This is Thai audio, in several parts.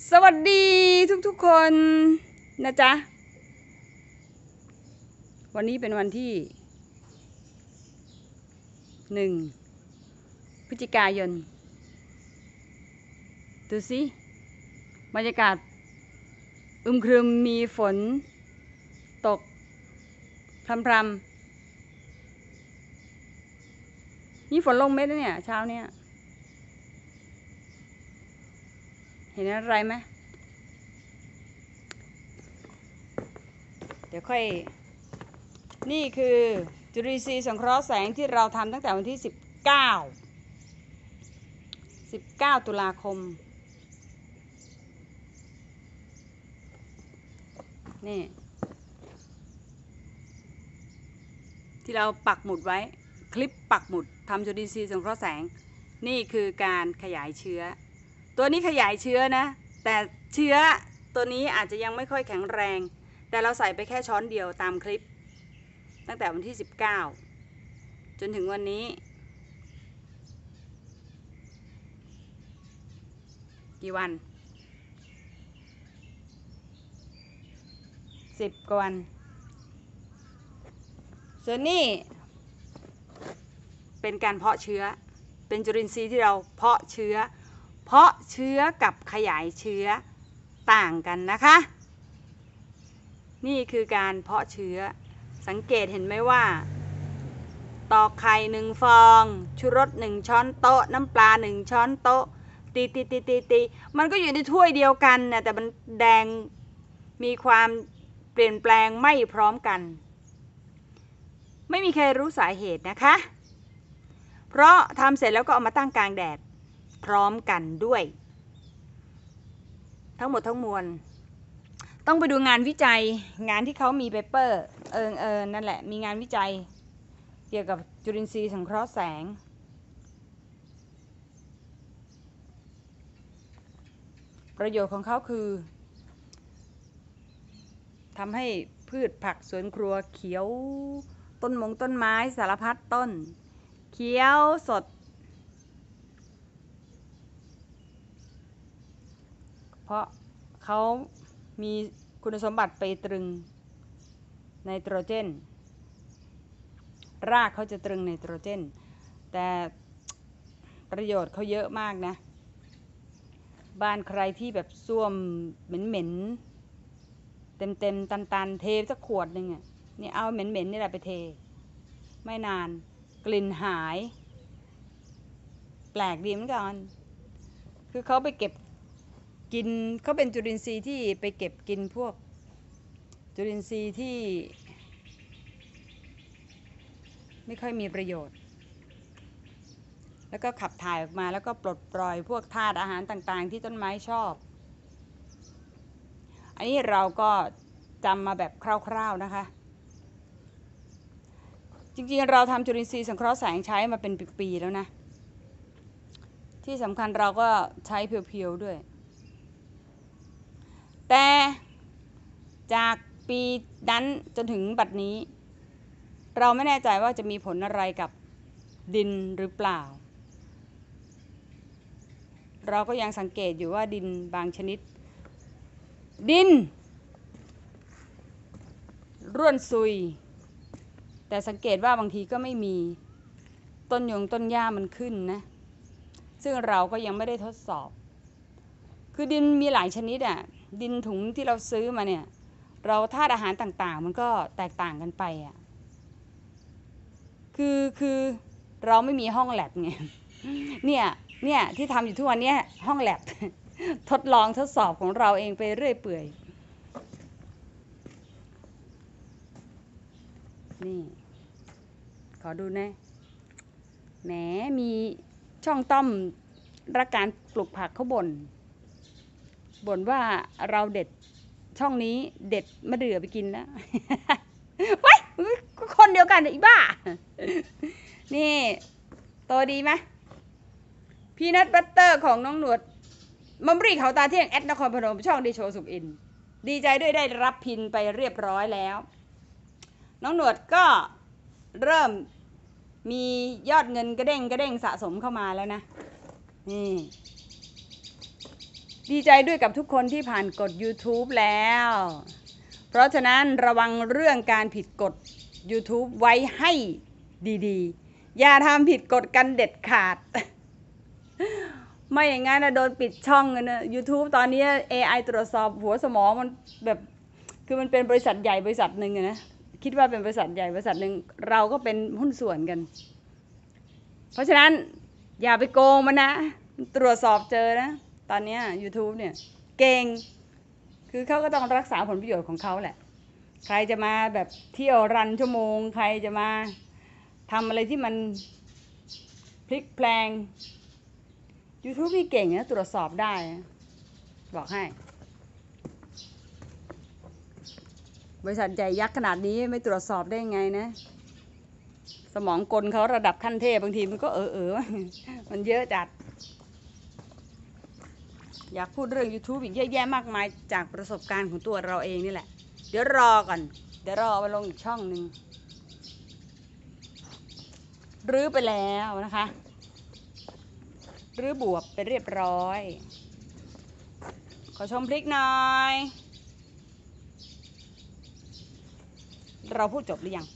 สวัสดีทุกๆคนนะจ๊ะวันนี้เป็นวันที่1 พฤศจิกายนดูสิบรรยากาศอึมครึมมีฝนตกพรำนี่ฝนลงเม็ดแล้วเนี่ยเช้าเนี่ยเห็นอะไรไหมเดี๋ยวค่อยนี่คือจุลินทรีย์สังเคราะห์แสงที่เราทำตั้งแต่วันที่19 ตุลาคมนี่ที่เราปักหมุดไว้คลิปปักหมุดทำจุลินทรีย์สังเคราะห์แสงนี่คือการขยายเชื้อตัวนี้ขยายเชื้อนะแต่เชื้อตัวนี้อาจจะยังไม่ค่อยแข็งแรงแต่เราใส่ไปแค่ช้อนเดียวตามคลิปตั้งแต่วันที่19จนถึงวันนี้กี่วัน10 กว่าวันส่วนนี้เป็นการเพาะเชื้อเป็นจุลินทรีย์ที่เราเพาะเชื้อกับขยายเชื้อต่างกันนะคะนี่คือการเพาะเชื้อสังเกตเห็นไหมว่าตอกไข่1 ฟองชูรส1 ช้อนโต๊ะน้ำปลา1 ช้อนโต๊ะตีมันก็อยู่ในถ้วยเดียวกันนะแต่มันแดงมีความเปลี่ยนแปลงไม่พร้อมกันไม่มีใครรู้สาเหตุนะคะเพราะทำเสร็จแล้วก็เอามาตั้งกลางแดดพร้อมกันด้วยทั้งหมดทั้งมวลต้องไปดูงานวิจัยงานที่เขามีเปเปอร์นั่นแหละมีงานวิจัยเกี่ยวกับจุลินทรีย์สังเคราะห์แสงประโยชน์ของเขาคือทำให้พืชผักสวนครัวเขียวต้นไม้สารพัดต้นเขียวสดเพราะเขามีคุณสมบัติไปตรึงไนโตรเจนรากเขาจะตรึงไนโตรเจนแต่ประโยชน์เขาเยอะมากนะบ้านใครที่แบบส้วมเหม็นเต็มตันเทสักขวดหนึ่งอ่ะนี่เอาเหม็นนี่แหละไปเทไม่นานกลิ่นหายแปลกดีเหมือนกันคือเขาไปเก็บกินเขาเป็นจุลินทรีย์ที่ไปเก็บกินพวกจุลินทรีย์ที่ไม่ค่อยมีประโยชน์แล้วก็ขับถ่ายออกมาแล้วก็ปลดปล่อยพวกธาตุอาหารต่างๆที่ต้นไม้ชอบอันนี้เราก็จำมาแบบคร่าวๆนะคะจริงๆเราทำจุลินทรีย์สังเคราะห์แสงใช้มาเป็นปีๆแล้วนะที่สำคัญเราก็ใช้เพียวๆด้วยแต่จากปีนั้นจนถึงบัดนี้เราไม่แน่ใจว่าจะมีผลอะไรกับดินหรือเปล่าเราก็ยังสังเกตอยู่ว่าดินบางชนิดดินร่วนซุยแต่สังเกตว่าบางทีก็ไม่มีต้นหญ้ามันขึ้นนะซึ่งเราก็ยังไม่ได้ทดสอบคือดินมีหลายชนิดอ่ะดินถุงที่เราซื้อมาเนี่ยเราธาตุอาหารต่างๆมันก็แตกต่างกันไปอ่ะคือเราไม่มีห้องแลบไงเนี่ยที่ทำอยู่ทุกวันนี้ห้องแลบทดลองทดสอบของเราเองไปเรื่อยเปื่อยนี่ขอดูนะแหมมีช่องต้อมรักการปลูกผักเขาบ่นว่าเราเด็ดช่องนี้เด็ดมะเดื่อไปกินแล้วว้ายคนเดียวกันอีบ้านี่โตดีไหมพีนัทบัตเตอร์ของน้องหนวดมัมรี่เขาตาเที่ยงแอดนครพนมช่องดีโชสุขอินดีใจด้วยได้รับพินไปเรียบร้อยแล้วน้องหนวดก็เริ่มมียอดเงินกระเด้งสะสมเข้ามาแล้วนะนี่ดีใจด้วยกับทุกคนที่ผ่านกฎ YouTube แล้ว เพราะฉะนั้นระวังเรื่องการผิดกฎ YouTube ไว้ให้ดีๆอย่าทำผิดกฎกันเด็ดขาด ไม่อย่างนั้นนะโดนปิดช่องนะ YouTube ตอนนี้ AI ตรวจสอบหัวสมองมันแบบคือมันเป็นบริษัทใหญ่บริษัทหนึ่งนะคิดว่าเป็นบริษัทใหญ่บริษัทหนึ่งเราก็เป็นหุ้นส่วนกันเพราะฉะนั้นอย่าไปโกงมันนะตรวจสอบเจอนะตอนนี้ YouTube เนี่ยเก่งคือเขาก็ต้องรักษาผลประโยชน์ของเขาแหละใครจะมาแบบเที่ยวรันชั่วโมงใครจะมาทำอะไรที่มันพลิกแปลง YouTube นี่เก่งนะตรวจสอบได้นะบอกให้บริษัทใหญ่ยักษ์ขนาดนี้ไม่ตรวจสอบได้ไงนะสมองกลเขาระดับขั้นเทพบางทีมันก็มันเยอะจัดอยากพูดเรื่อง YouTube อีกเยอะแยะมากมายจากประสบการณ์ของตัวเราเองนี่แหละเดี๋ยวรอก่อนเดี๋ยวรอไปลงอีกช่องหนึ่งรื้อไปแล้วนะคะรื้อบวบไปเรียบร้อยขอชมพริกหน่อยเราพูดจบหรือยัง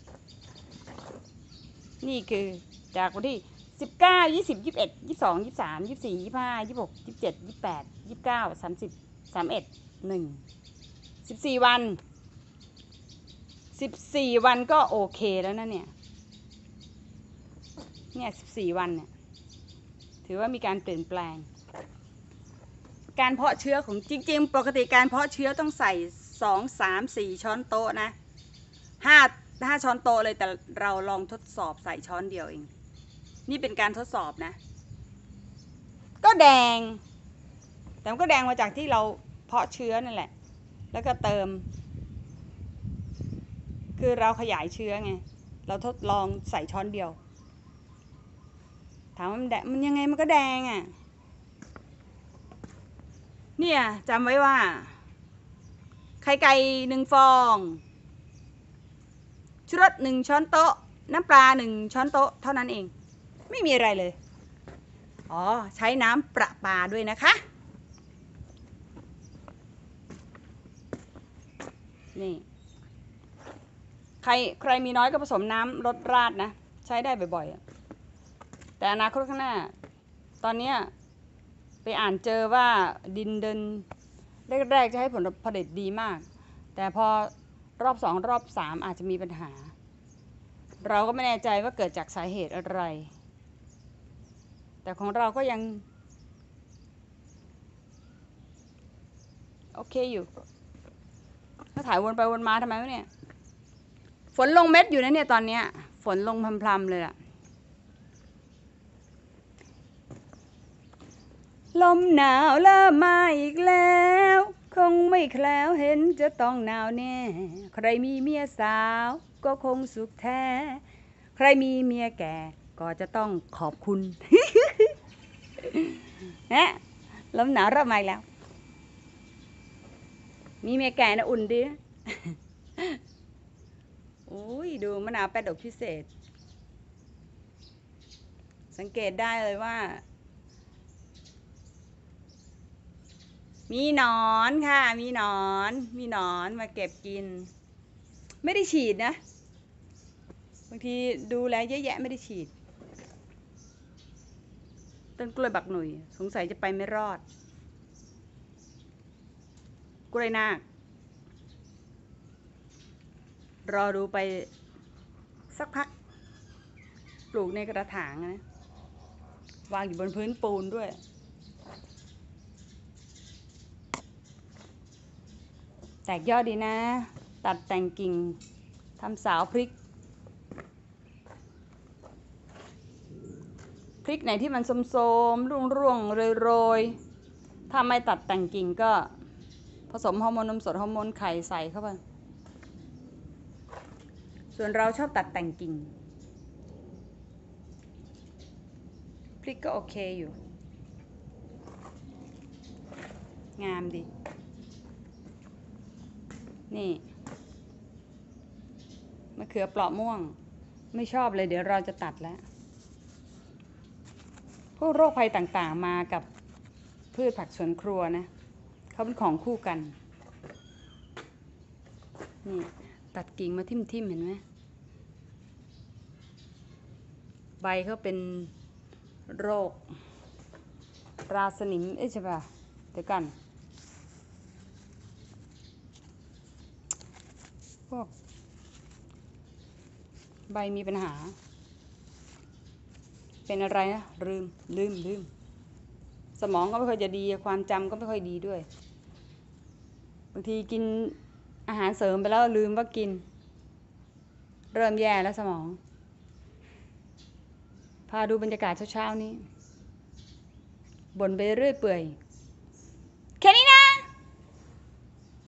นี่คือจากวันที่19 20 21 22 23 24 25 26 27 28 29 30 31 1 14 วัน14 วันก็โอเคแล้วนะเนี่ย14 วันเนี่ยถือว่ามีการเปลี่ยนแปลงการเพาะเชื้อของจริงๆปกติการเพาะเชื้อต้องใส่2 3 4ช้อนโต๊ะนะ5ช้อนโต๊ะเลยแต่เราลองทดสอบใส่ช้อนเดียวเองนี่เป็นการทดสอบนะก็แดงแต่มันก็แดงมาจากที่เราเพาะเชื้อนั่นแหละแล้วก็เติมคือเราขยายเชื้อไงเราทดลองใส่ช้อนเดียวถามว่ามันยังไงมันก็แดงอ่ะเนี่ยจำไว้ว่าไข่ไก่1 ฟองชูรส1 ช้อนโต๊ะน้ำปลา1 ช้อนโต๊ะเท่านั้นเองไม่มีอะไรเลยอ๋อใช้น้ำประปาด้วยนะคะนี่ใครมีน้อยก็ผสมน้ำรสราดนะใช้ได้บ่อยๆแต่อนาคตข้างหน้าตอนนี้ไปอ่านเจอว่าดินเดินแรกๆจะให้ผลผลิตดีมากแต่พอรอบ2 รอบ 3อาจจะมีปัญหาเราก็ไม่แน่ใจว่าเกิดจากสาเหตุอะไรแต่ของเราก็ยังโอเคอยู่ถ้าถ่ายวนไปวนมาทำไมวะเนี่ยฝนลงเม็ดอยู่นะเนี่ยตอนนี้ฝนลงพรำๆเลยล่ะลมหนาวเริ่มมาอีกแล้วคงไม่แคล้วเห็นจะต้องหนาวแน่ใครมีเมียสาวก็คงสุขแท้ใครมีเมียแก่ก็จะต้องขอบคุณ นะลมหนาวเริ่มมาแล้วมีเมียแก่นะอุ่นดีนะอุ้ยดูมะนาวแป้ดอกพิเศษสังเกตได้เลยว่ามีหนอนค่ะมีหนอนมาเก็บกินไม่ได้ฉีดนะบางทีดูแลเยอะแยะไม่ได้ฉีดต้นกล้วยบักหนุ่ยสงสัยจะไปไม่รอดกล้วยนาครอดูไปสักพักปลูกในกระถางนะวางอยู่บนพื้นปูนด้วยแตกยอดดีนะตัดแต่งกิ่งทำสาวพริกไหนที่มันโสมๆร่วงโรยถ้าไม่ตัดแต่งกิ่งก็ผสมฮอร์โมนนมสดฮอร์โมนไข่ใส่เข้าไปส่วนเราชอบตัดแต่งกิ่งพริกก็โอเคอยู่งามดีนี่มะเขือเปราะม่วงไม่ชอบเลยเดี๋ยวเราจะตัดแล้วพวกโรคภัยต่างๆมากับพืชผักสวนครัวนะเขาเป็นของคู่กันนี่ตัดกิ่งมาทิ่มๆเห็นไหมใบเขาเป็นโรคราสนิมใช่ป่ะเดี๋ยวกันพวกใบมีปัญหาเป็นอะไรนะลืมสมองก็ไม่ค่อยจะดีความจำก็ไม่ค่อยดีด้วยบางทีกินอาหารเสริมไปแล้วลืมว่ากินเริ่มแย่แล้วสมองพาดูบรรยากาศเช้าๆนี้บ่นไปเรื่อยเปื่อยแค่นี้นะ